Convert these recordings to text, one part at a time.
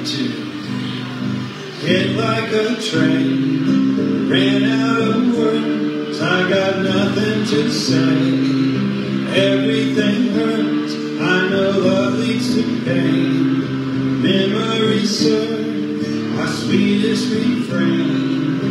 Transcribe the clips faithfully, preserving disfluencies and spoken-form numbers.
to hit like a train. Ran out of words, I got nothing to say. Everything hurts, I know love leads to pain. Memories serve our sweetest refrain.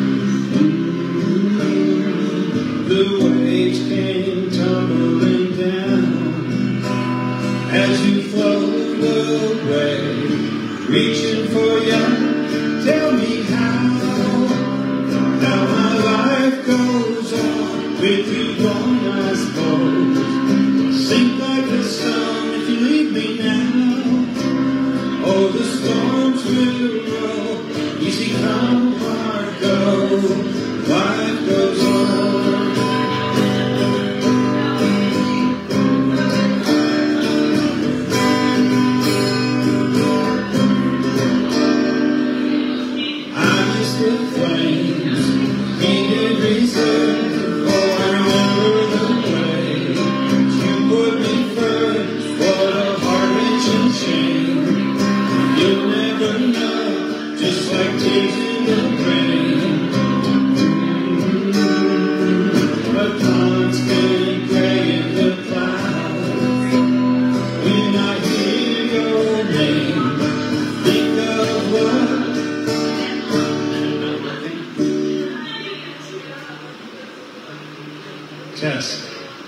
The waves came tumbling down as you float away, reaching for you. Tell me how, how my life goes on with you gone, I suppose. Sink like the sun if you leave me now. Oh, the storms will roll, easy come, hard go. Life goes on. The flames, heated reserve. Oh, I remember the way you put me first. What a heart-wrenching shame. You'll never know, just like tears in the rain. Mm-hmm. A constant gray in the clouds. When I hear your name, think of what Test.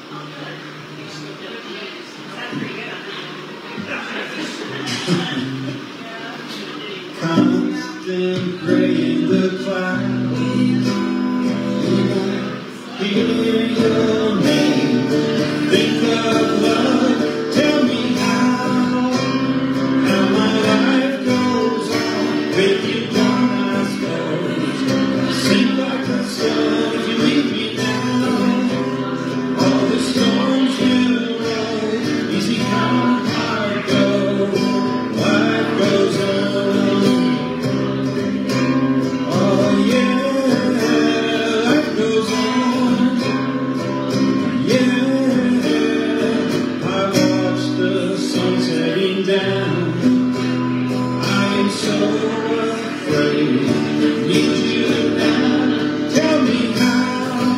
Constant gray in the clouds. Hear your name. Think of love. Tell me how. How my life goes on with you gone, I suppose. Sink like the sun if you leave me now. All the storms will roll, easy come, hard go. Life goes on. Oh yeah, life goes on. Yeah, I watch the sun setting down. I am so afraid, need you now. Tell me how.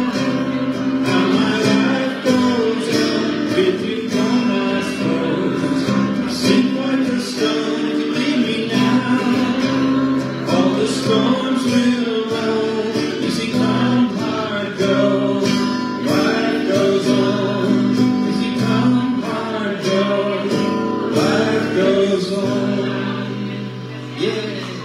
Storms will roll, easy come, hard go. Life goes on, easy come, hard go. Life goes on, yeah.